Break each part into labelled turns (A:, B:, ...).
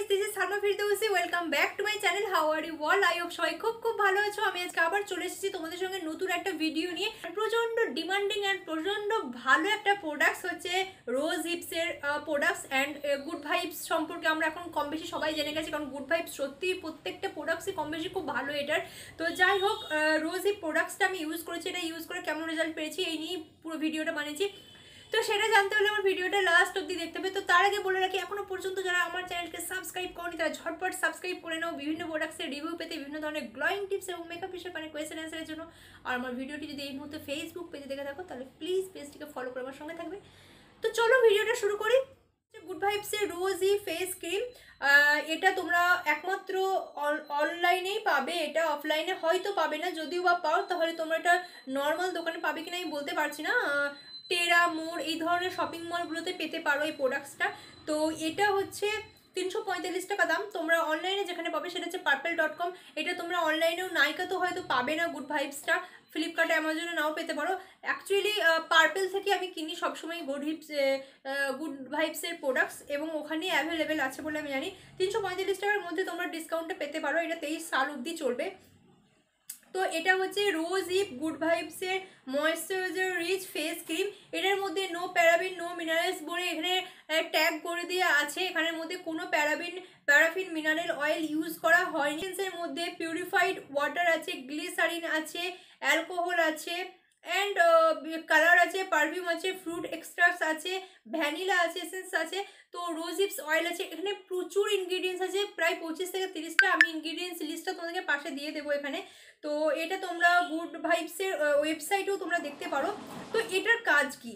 A: This is Salma Firdousi. Welcome back to my channel. How are you all? I hope সবাই খুব ভালো আছো। আমি আজকে আবার চলে এসেছি তোমাদের সঙ্গে নতুন একটা ভিডিও নিয়ে। প্রচণ্ড ডিমান্ডিং অ্যান্ড প্রচণ্ড ভালো একটা প্রোডাক্টস হচ্ছে রোজ হিপসের প্রোডাক্টস অ্যান্ড গুড ভাইবস সম্পর্কে আমরা এখন কম বেশি সবাই জেনে গেছি, কারণ গুড ভাইবস সত্যিই প্রত্যেকটা প্রোডাক্টসই কম বেশি খুব ভালো এটার। তো যাই হোক, রোজ হিপ প্রোডাক্টসটা আমি ইউজ করেছি, এটা ইউজ করে কেমন রেজাল্ট পেয়েছি এই নিয়ে পুরো ভিডিওটা বানিয়েছি। তো সেটা জানতে হলে আমার ভিডিওটা লাস্ট অবধি দেখতে হবে। তো তার আগে বলে রাখি, এখনো পর্যন্ত যারা আমার চ্যানেলকে সাবস্ক্রাইব করনি তারা ঝটপট সাবস্ক্রাইব করে নাও বিভিন্ন প্রোডাক্টসের রিভিউ পেতে, বিভিন্ন ধরনের গ্লোয়িং টিপস এবং মেকআপ বিষয়ে মানে কোয়েশ্চেন অ্যান্সারের জন্য। আর আমার ভিডিওটি যদি এই মুহূর্তে ফেসবুক পেজে দেখে থাকো তাহলে প্লিজ পেজটিকে ফলো করে আমার সঙ্গে থাকবে। তো চলো ভিডিওটা শুরু করি। গুড ভাইবসের রোজি ফেস ক্রিম, এটা তোমরা একমাত্র অনলাইনেই পাবে, এটা অফলাইনে হয়তো পাবে না। যদিও বা পাও তাহলে তোমরা এটা নর্মাল দোকানে পাবে কিনা আমি বলতে পারছি না। টেরা, মোড় এই ধরনের শপিং মলগুলোতে পেতে পারো এই প্রোডাক্টসটা। তো এটা হচ্ছে 345 টাকা দাম। তোমরা অনলাইনে যেখানে পাবে সেটা হচ্ছে purple.com। এটা তোমরা অনলাইনেও নাইকা তো হয়তো পাবে না গুড ভাইবসটা, ফ্লিপকার্টে অ্যামাজনে নাও পেতে পারো। অ্যাকচুয়ালি পার্পেল থেকে আমি কিনি সবসময় গুড ভাইবসের প্রোডাক্টস, এবং ওখানে অ্যাভেলেবেল আছে বলে আমি জানি। 345 টাকার মধ্যে তোমরা ডিসকাউন্টে পেতে পারো। এটা 23 সাল অবধি চলবে। তো এটা হচ্ছে রোজ হিপ গুড ভাইবসের ময়েশ্চারাইজার রিচ ফেস ক্রিম। এটার মধ্যে নো প্যারাবিন নো মিনারেলস বলে এখানে ট্যাগ করে দেওয়া আছে। এখানের মধ্যে কোনো প্যারাফিন মিনারেল অয়েল ইউজ করা হয়নি। এর মধ্যে পিউরিফাইড ওয়াটার আছে, গ্লিসারিন আছে, অ্যালকোহল আছে, অ্যান্ড কালার আছে, পারফিউম আছে, ফ্রুট এক্সট্রাক্টস আছে, ভ্যানিলা আছে, এসেন্স আছে, তো রোজ হিপস অয়েল আছে। এখানে প্রচুর ইনগ্রিডিয়েন্টস আছে, প্রায় 25 থেকে 30টা। আমি ইনগ্রিডিয়েন্টস লিস্টটা তোমাদেরকে পাশে দিয়ে দেবো এখানে। তো এটা তোমরা গুড ভাইবসের ওয়েবসাইটেও তোমরা দেখতে পারো। তো এটার কাজ কি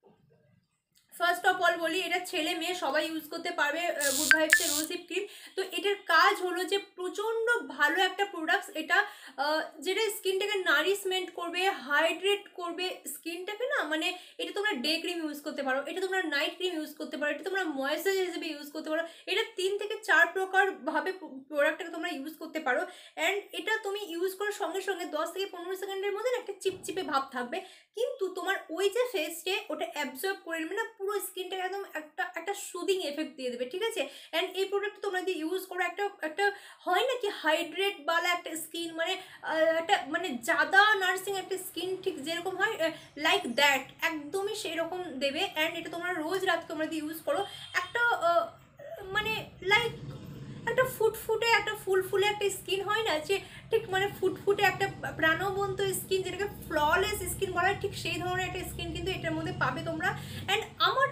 A: ফার্স্ট অফ অল বলি, এটা ছেলে মেয়ে সবাই ইউজ করতে পারবে গুড ভাইবসের রোজ হিপ ক্রিম। তো এটার কাজ হলো যে প্রচণ্ড ভালো একটা প্রোডাক্টস এটা, যেটা স্কিনটাকে নারিশমেন্ট করবে, হাইড্রেট করবে স্কিনটাকে না। মানে এটা তোমরা ডে ক্রিম ইউজ করতে পারো, এটা তোমরা নাইট ক্রিম ইউজ করতে পারো, এটা তোমরা ময়েশ্চারাইজার হিসেবে ইউজ করতে পারো। এটা 3 থেকে 4 প্রকার ভাবে প্রোডাক্টটাকে তোমরা ইউজ করতে পারো। অ্যান্ড এটা তুমি ইউজ করার সঙ্গে সঙ্গে 10 থেকে 15 সেকেন্ডের মধ্যে একটা চিপচিপে ভাব থাকবে, কিন্তু তোমার ওই যে ফেসটে ওটা অ্যাবজর্ব করে নেবে না, পুরো স্কিনটাকে একদম একটা সুদিং এফেক্ট দিয়ে দেবে, ঠিক আছে। অ্যান্ড এই প্রোডাক্ট তোমরা যদি ইউজ করো একটা হয় না কি হাইড্রেট বালা একটা স্কিন, মানে একটা মানে জাদা নার্সিং একটা স্কিন, ঠিক যেরকম হয় লাইক দ্যাট একদমই সেরকম দেবে। অ্যান্ড এটা তোমরা রোজ রাত তোমরা যদি ইউজ করো একটা মানে লাইক একটা ফুটফুটে একটা ফুলফুলে একটা স্কিন হয় না, যে ঠিক মানে ফুটফুটে একটা প্রাণবন্ত স্কিন, যেটাকে ফ্ললেস স্কিন বলা হয়, ঠিক সেই ধরনের একটা স্কিন কিন্তু এটার মধ্যে পাবে তোমরা। অ্যান্ড আমার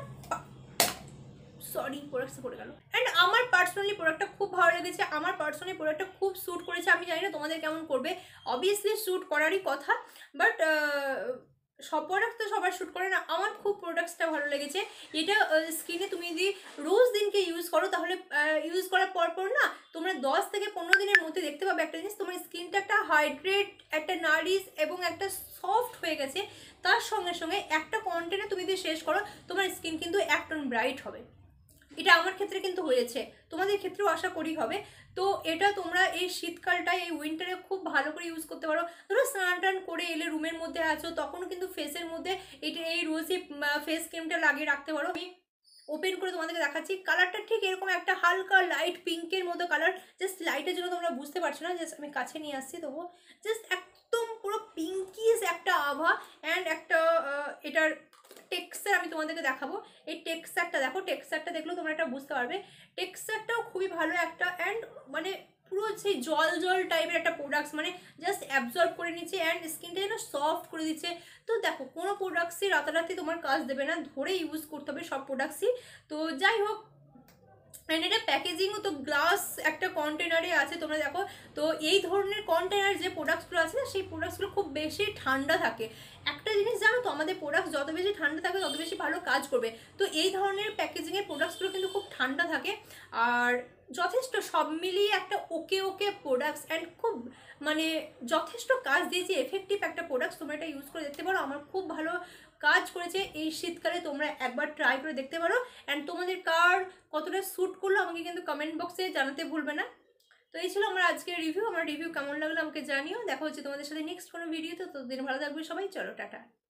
A: প্রোডাক্টটা পড়ে গেল। অ্যান্ড আমার পার্সোনালি প্রোডাক্টটা খুব ভালো লেগেছে, আমার পার্সোনালি প্রোডাক্টটা খুব স্যুট করেছে। আমি জানি না তোমাদের কেমন করবে, অবভিয়াসলি স্যুট করারই কথা, বাট সব প্রোডাক্ট তো সবার শ্যুট করে না। আমার খুব প্রোডাক্টসটা ভালো লেগেছে। এটা স্কিনে তুমি যদি রোজ দিনকে ইউজ করো তাহলে ইউজ করার পর না তোমরা 10 থেকে 15 দিনের মধ্যে দেখতে পাবে একটা জিনিস, তোমার স্কিনটা একটা হাইড্রেট, একটা নারিশ এবং একটা সফট হয়ে গেছে। তার সঙ্গে সঙ্গে একটা কন্টেন্টে তুমি যদি শেষ করো তোমার স্কিন কিন্তু এক টোন ব্রাইট হবে। এটা আমার ক্ষেত্রে কিন্তু হয়েছে, তোমাদের ক্ষেত্রেও আশা করি হবে। তো এটা তোমরা এই শীতকালটায় এই উইন্টারে খুব ভালো করে ইউজ করতে পারো। ধরো স্নান টান করে এলে রুমের মধ্যে আছো, তখনও কিন্তু ফেসের মধ্যে এই রোজি ফেস ক্রিমটা লাগিয়ে রাখতে পারো। আমি ওপেন করে তোমাদেরকে দেখাচ্ছি। কালারটা ঠিক এরকম একটা হালকা লাইট পিঙ্কের মতো কালার, জাস্ট লাইটের জন্য তোমরা বুঝতে পারছো না, জাস্ট আমি কাছে নিয়ে আসছি, তবুও জাস্ট একদম পুরো পিঙ্কিস একটা আভা। অ্যান্ড একটা এটার টেক্সচার আমি তোমাদেরকে দেখাবো। এই টেক্সচারটা দেখো, টেক্সচারটা দেখলেও তোমরা এটা বুঝতে পারবে। টেক্সচারটাও খুবই ভালো একটা, অ্যান্ড মানে পুরো সেই জল জল টাইপের একটা প্রোডাক্টস, মানে জাস্ট অ্যাবজর্ব করে নিচ্ছে অ্যান্ড স্কিনটা যেন সফট করে দিচ্ছে। তো দেখো, কোনো প্রোডাক্টসই রাতারাতি তোমার কাজ দেবে না, ধরে ইউজ করতে হবে সব প্রোডাক্টসই। তো যাই হোক, অ্যান্ড এটা প্যাকেজিংও তো গ্লাস একটা কন্টেনারে আছে, তোমরা দেখো। তো এই ধরনের কন্টেনার যে প্রোডাক্টসগুলো আছে না, সেই প্রোডাক্টসগুলো খুব বেশি ঠান্ডা থাকে। একটা জিনিস জানো তো, আমাদের প্রোডাক্ট যত বেশি ঠান্ডা থাকবে তত বেশি ভালো কাজ করবে। তো এই ধরনের প্যাকেজিংয়ের প্রোডাক্টসগুলো কিন্তু খুব ঠান্ডা থাকে, আর যথেষ্ট সব মিলিয়ে একটা ওকে প্রোডাক্টস, অ্যান্ড খুব মানে যথেষ্ট কাজ দিয়েছে, এফেক্টিভ একটা প্রোডাক্টস। তোমরা এটা ইউজ করে দেখতে পারো, আমার খুব ভালো কাজ করেছে। এই শীতকালে তোমরা একবার ট্রাই করে দেখতে পারো। অ্যান্ড তোমাদের কতটা স্যুট করলো আমাকে কিন্তু কমেন্ট বক্সে জানাতে ভুলবে না। তো এই ছিল আমার আজকের রিভিউ। আমার রিভিউ কেমন লাগলো আমাকে জানিও। দেখা হচ্ছে তোমাদের সাথে নেক্সট কোনো ভিডিওতে। ততদিন ভালো থাকবে সবাই, চলো টাটা।